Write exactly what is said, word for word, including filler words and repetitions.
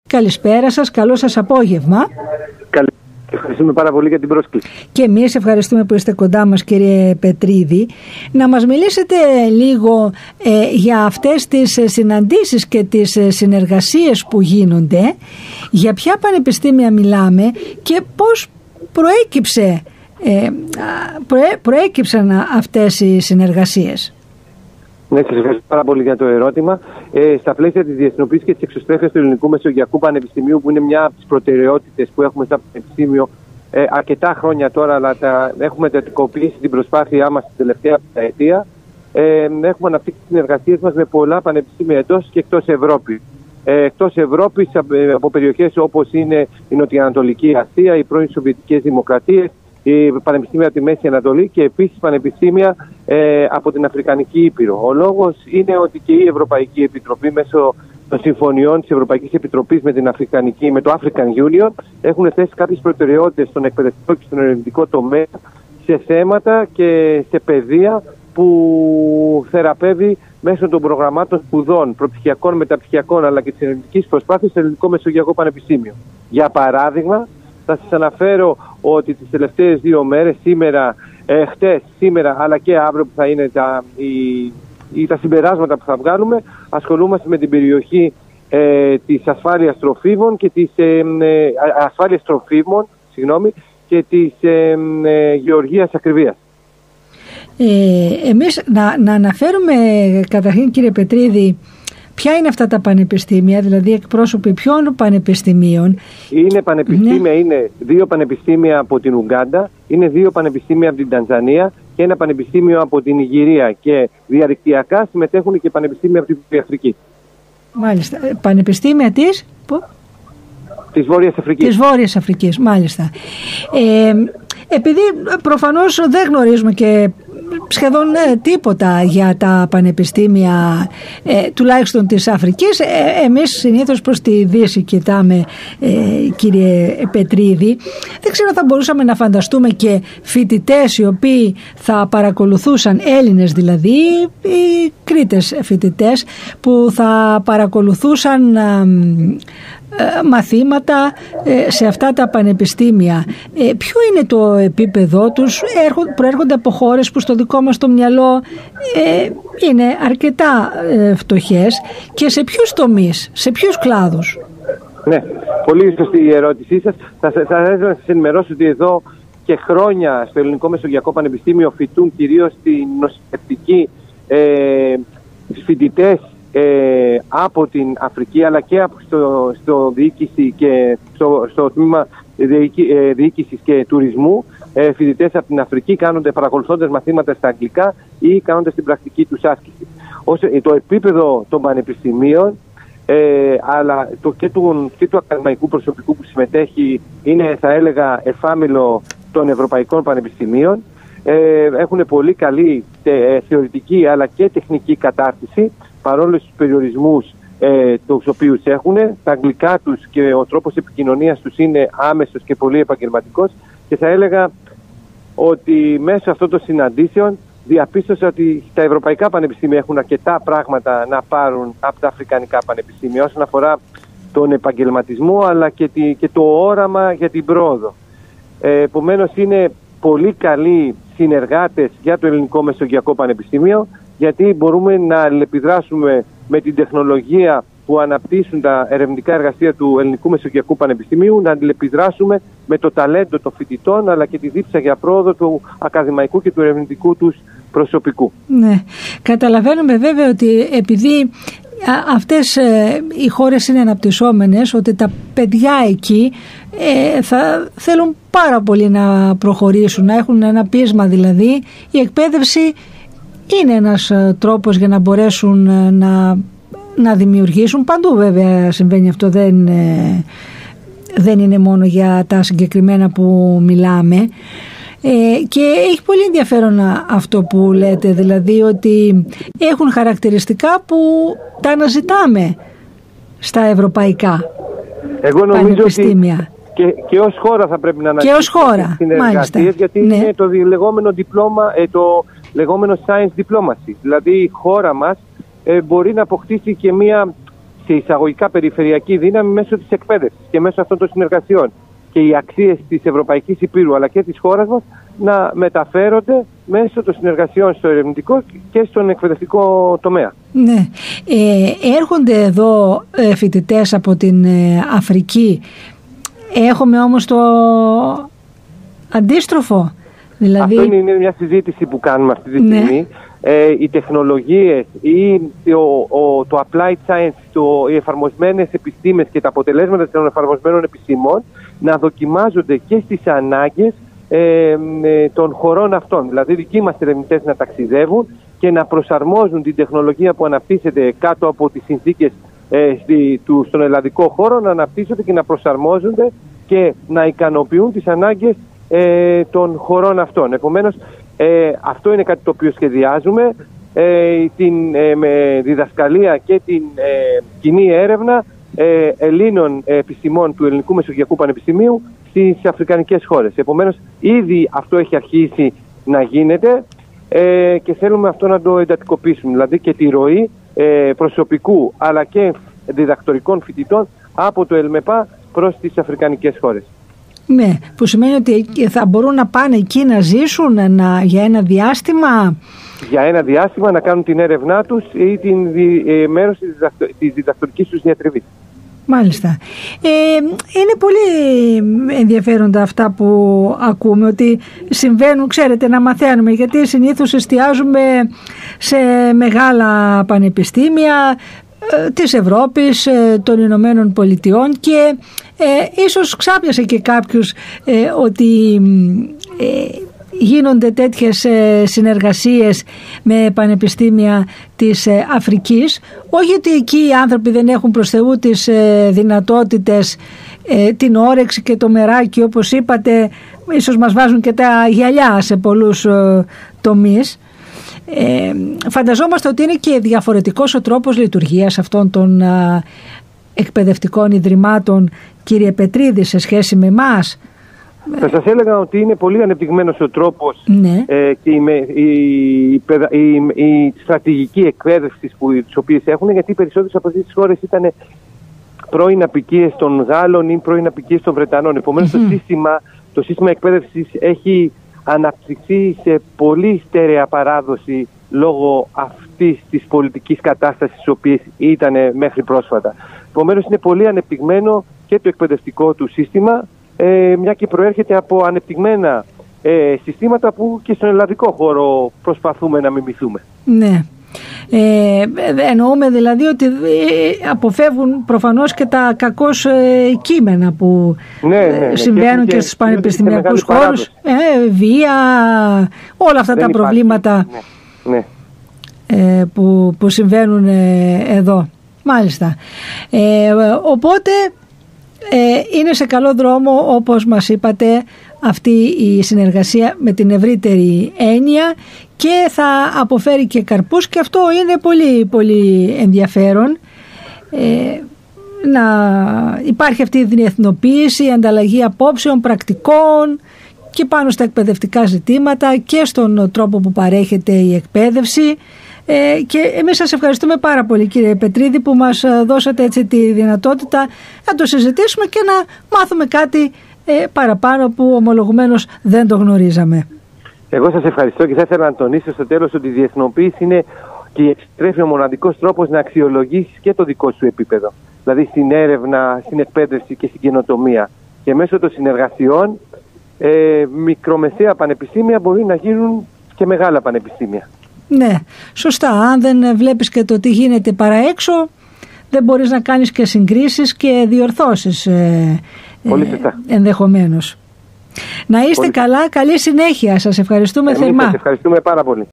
Καλησπέρα σας, καλό σας απόγευμα. Καλησπέρα. Ευχαριστούμε πάρα πολύ για την πρόσκληση. Και εμείς ευχαριστούμε που είστε κοντά μας, κύριε Πετρίδη. Να μας μιλήσετε λίγο ε, για αυτές τις συναντήσεις και τις συνεργασίες που γίνονται, για ποια πανεπιστήμια μιλάμε και πώς προέκυψε, ε, προέ, προέκυψαν αυτές οι συνεργασίες. Ναι, σας ευχαριστώ πάρα πολύ για το ερώτημα. Ε, στα πλαίσια της διεθνοποίησης και της εξωστρέφειας του Ελληνικού Μεσογειακού Πανεπιστημίου, που είναι μια από τις προτεραιότητες που έχουμε στα Πανεπιστήμιο ε, αρκετά χρόνια τώρα, αλλά τα, έχουμε εντατικοποιήσει την προσπάθειά μας την τελευταία πενταετία, ε, έχουμε αναπτύξει τις συνεργασίες μας με πολλά πανεπιστήμια εντός και εκτός Ευρώπη. Ε, εκτός Ευρώπης, από περιοχές όπως είναι η Νοτιοανατολική Ασία, οι πρώην Σοβιετικές Δημοκρατίες, η πανεπιστήμια από τη Μέση Ανατολή και επίσης πανεπιστήμια ε, από την Αφρικανική Ήπειρο. Ο λόγος είναι ότι και η Ευρωπαϊκή Επιτροπή μέσω των συμφωνιών της Ευρωπαϊκής Επιτροπής με την Αφρικανική, με το African Union, έχουν θέσει κάποιες προτεραιότητες στον εκπαιδευτικό και στον ερευνητικό τομέα σε θέματα και σε παιδεία που θεραπεύει μέσω των προγραμμάτων σπουδών, προπτυχιακών, μεταπτυχιακών αλλά και της ερευνητικής προσπάθειας στο Ελληνικό Μεσογειακό Πανεπιστήμιο. Για παράδειγμα, θα σας αναφέρω ότι τις τελευταίες δύο μέρες, σήμερα, ε, χτες, σήμερα αλλά και αύριο που θα είναι τα, η, η, τα συμπεράσματα που θα βγάλουμε, ασχολούμαστε με την περιοχή ε, της ασφάλειας τροφίμων και της ε, ε, ασφάλειας τροφίμων, συγγνώμη, και της ε, ε, γεωργίας ακριβίας. Ε, εμείς να, να αναφέρουμε καταρχήν, κύριε Πετρίδη, ποια είναι αυτά τα πανεπιστήμια, δηλαδή εκπρόσωποι ποιων πανεπιστημίων? Είναι πανεπιστήμια, ναι. Είναι δύο πανεπιστήμια από την Ουγκάντα, είναι δύο πανεπιστήμια από την Τανζανία και ένα πανεπιστήμιο από την Ιγυρία, και διαδικτυακά συμμετέχουν και πανεπιστήμια από την Αφρική. Μάλιστα. Πανεπιστήμια της... Της Βόρειας Αφρικής. Της Βόρειας Αφρικής, μάλιστα. Ε, επειδή προφανώς δεν γνωρίζουμε και σχεδόν ε, τίποτα για τα πανεπιστήμια ε, τουλάχιστον της Αφρικής, ε, εμείς συνήθως προς τη Δύση κοιτάμε, ε, κύριε Πετρίδη. Δεν ξέρω, θα μπορούσαμε να φανταστούμε και φοιτητές οι οποίοι θα παρακολουθούσαν, Έλληνες δηλαδή, οι Κρήτες φοιτητές που θα παρακολουθούσαν ε, μαθήματα σε αυτά τα πανεπιστήμια. Ποιο είναι το επίπεδό τους? Προέρχονται από χώρες που στο δικό μας το μυαλό είναι αρκετά φτωχές, και σε ποιους τομείς, σε ποιους κλάδους? Ναι, πολύ σωστή η ερώτησή σας. Θα ήθελα να σας ενημερώσω ότι εδώ και χρόνια στο Ελληνικό Μεσογειακό Πανεπιστήμιο φοιτούν κυρίως στην νοσηλευτική ε, φοιτητές Ε, από την Αφρική, αλλά και από στο, στο διοίκηση και στο, στο τμήμα διοίκη, ε, διοίκησης και τουρισμού, ε, φοιτητές από την Αφρική, κάνονται παρακολουθώντας μαθήματα στα αγγλικά ή κάνοντας την πρακτική τους άσκηση. Όσο, το επίπεδο των πανεπιστημίων ε, αλλά το, και, του, και του ακαδημαϊκού προσωπικού που συμμετέχει είναι, θα έλεγα, εφάμιλο των ευρωπαϊκών πανεπιστημίων. Ε, έχουν πολύ καλή τε, θεωρητική αλλά και τεχνική κατάρτιση, παρόλο στους περιορισμούς ε, τους οποίους έχουν. Τα αγγλικά τους και ο τρόπος επικοινωνίας τους είναι άμεσος και πολύ επαγγελματικός, και θα έλεγα ότι μέσω αυτών των συναντήσεων διαπίστωσα ότι τα ευρωπαϊκά πανεπιστήμια έχουν αρκετά πράγματα να πάρουν από τα αφρικανικά πανεπιστήμια όσον αφορά τον επαγγελματισμό αλλά και, τη, και το όραμα για την πρόοδο. Ε, επομένως είναι πολύ καλοί συνεργάτες για το Ελληνικό Μεσογειακό Πανεπιστήμιο, γιατί μπορούμε να αλληλεπιδράσουμε με την τεχνολογία που αναπτύσσουν τα ερευνητικά εργαστήρια του Ελληνικού Μεσογειακού Πανεπιστημίου, να αλληλεπιδράσουμε με το ταλέντο των φοιτητών αλλά και τη δίψα για πρόοδο του ακαδημαϊκού και του ερευνητικού τους προσωπικού. Ναι, καταλαβαίνουμε βέβαια ότι επειδή αυτές ε, οι χώρες είναι αναπτυσσόμενες, ότι τα παιδιά εκεί ε, θα θέλουν πάρα πολύ να προχωρήσουν, να έχουν ένα πείσμα δηλαδή. Η εκπαίδευση είναι ένας τρόπος για να μπορέσουν να, να δημιουργήσουν. Παντού βέβαια συμβαίνει αυτό, δεν, ε, δεν είναι μόνο για τα συγκεκριμένα που μιλάμε. Ε, και έχει πολύ ενδιαφέρον αυτό που λέτε, δηλαδή ότι έχουν χαρακτηριστικά που τα αναζητάμε στα ευρωπαϊκά Εγώ νομίζω πανεπιστήμια. Ότι και, και ως χώρα θα πρέπει να αναζητήσουμε συνεργασίες, γιατί ναι. είναι το λεγόμενο διπλώμα, ε, το λεγόμενο science diplomacy. Δηλαδή η χώρα μας ε, μπορεί να αποκτήσει και μια σε εισαγωγικά περιφερειακή δύναμη μέσω της εκπαίδευσης και μέσω αυτών των συνεργασιών. Και οι αξίες της Ευρωπαϊκής Ηπείρου αλλά και της χώρας μας να μεταφέρονται μέσω των συνεργασιών στο ερευνητικό και στον εκπαιδευτικό τομέα. Ναι. Ε, έρχονται εδώ ε, φοιτητές από την ε, Αφρική. Έχουμε όμως το αντίστροφο. Δηλαδή... Αυτό είναι μια συζήτηση που κάνουμε αυτή τη στιγμή. Ναι. Ε, οι τεχνολογίες ή ο, ο, το applied science, το, οι εφαρμοσμένες επιστήμες και τα αποτελέσματα των εφαρμοσμένων επιστήμων να δοκιμάζονται και στις ανάγκες ε, ε, των χωρών αυτών. Δηλαδή δικοί μας ερευνητές να ταξιδεύουν και να προσαρμόζουν την τεχνολογία που αναπτύσσεται κάτω από τις συνθήκες ε, στη, του, στον ελλαδικό χώρο, να αναπτύσσονται και να προσαρμόζονται και να ικανοποιούν τις ανάγκες ε, των χωρών αυτών. Επομένως, ε, αυτό είναι κάτι το οποίο σχεδιάζουμε. Ε, την ε, με διδασκαλία και την ε, κοινή έρευνα ε, Ελλήνων επιστημών του Ελληνικού Μεσογειακού Πανεπιστημίου στις αφρικανικές χώρες. Επομένως, ήδη αυτό έχει αρχίσει να γίνεται ε, και θέλουμε αυτό να το εντατικοποιήσουμε. Δηλαδή και τη ροή ε, προσωπικού αλλά και διδακτορικών φοιτητών από το ΕΛΜΕΠΑ προς τις αφρικανικές χώρες. Ναι, που σημαίνει ότι θα μπορούν να πάνε εκεί να ζήσουν να, για ένα διάστημα. Για ένα διάστημα να κάνουν την έρευνά τους ή την δι, ε, μέρος της, διδακτο, της διδακτορικής τους διατριβής. Μάλιστα. Ε, είναι πολύ ενδιαφέροντα αυτά που ακούμε, ότι συμβαίνουν, ξέρετε, να μαθαίνουμε, γιατί συνήθως εστιάζουμε σε μεγάλα πανεπιστήμια της Ευρώπης, των Ηνωμένων Πολιτειών και ε, ίσως ξάπιασε και κάποιους ε, ότι ε, γίνονται τέτοιες ε, συνεργασίες με πανεπιστήμια της ε, Αφρικής, όχι ότι εκεί οι άνθρωποι δεν έχουν προς Θεού τις ε, δυνατότητες, ε, την όρεξη και το μεράκι, όπως είπατε, ίσως μας βάζουν και τα γυαλιά σε πολλούς ε, τομείς. Ε, φανταζόμαστε ότι είναι και διαφορετικός ο τρόπος λειτουργίας αυτών των α, εκπαιδευτικών ιδρυμάτων, κύριε Πετρίδη, σε σχέση με εμάς. Θα σας έλεγα ότι είναι πολύ ανεπτυγμένος ο τρόπος, ναι. ε, και η, η, η, η, η στρατηγική εκπαίδευση που, τις οποίες έχουν, γιατί οι περισσότερες από αυτές τις χώρες ήταν πρώην απικίες των Γάλλων ή πρώην απικίες των Βρετανών. Επομένως mm-hmm. το, σύστημα, το σύστημα εκπαίδευσης έχει αναπτυχθεί σε πολύ στέρεα παράδοση λόγω αυτής της πολιτικής κατάστασης στις οποίες ήταν μέχρι πρόσφατα. Επομένως είναι πολύ ανεπτυγμένο και το εκπαιδευτικό του σύστημα, ε, μια και προέρχεται από ανεπτυγμένα ε, συστήματα που και στον ελλαδικό χώρο προσπαθούμε να μιμηθούμε. Ναι. Ε, εννοούμε δηλαδή ότι αποφεύγουν προφανώς και τα κακώς ε, κείμενα που ναι, ναι, ναι, συμβαίνουν και, και στους πανεπιστημιακούς χώρους, ε, βία, όλα αυτά δεν τα προβλήματα ναι, ναι. Ε, που, που συμβαίνουν ε, εδώ. Μάλιστα. Ε, οπότε ε, είναι σε καλό δρόμο, όπως μας είπατε, αυτή η συνεργασία με την ευρύτερη έννοια και θα αποφέρει και καρπούς, και αυτό είναι πολύ πολύ ενδιαφέρον, ε, να υπάρχει αυτή η διεθνοποίηση, η ανταλλαγή απόψεων, πρακτικών και πάνω στα εκπαιδευτικά ζητήματα και στον τρόπο που παρέχεται η εκπαίδευση. Ε, και εμείς σας ευχαριστούμε πάρα πολύ, κύριε Πετρίδη, που μας δώσατε έτσι τη δυνατότητα να το συζητήσουμε και να μάθουμε κάτι ε, παραπάνω που ομολογουμένως δεν το γνωρίζαμε. Εγώ σας ευχαριστώ και θα ήθελα να τονίσω στο τέλος ότι η διεθνοποίηση είναι και η εξτρέφει ο μοναδικός τρόπος να αξιολογήσεις και το δικό σου επίπεδο. Δηλαδή στην έρευνα, στην εκπαίδευση και στην καινοτομία. Και μέσω των συνεργασιών ε, μικρομεσαία πανεπιστήμια μπορεί να γίνουν και μεγάλα πανεπιστήμια. Ναι, σωστά. Αν δεν βλέπεις και το τι γίνεται παρά έξω, δεν μπορείς να κάνεις και συγκρίσεις και διορθώσεις ε, ε, ενδεχομένως. Να είστε Πολύ καλά, καλή συνέχεια. Σας ευχαριστούμε Εμείς θερμά. Σας ευχαριστούμε πάρα πολύ.